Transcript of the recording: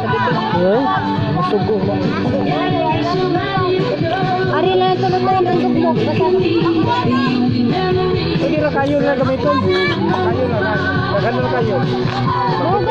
Masugo mo. Ari na tulog tayo ng suglok. Sige na kayo na gamiton. Kayo na. Kayo na kayo.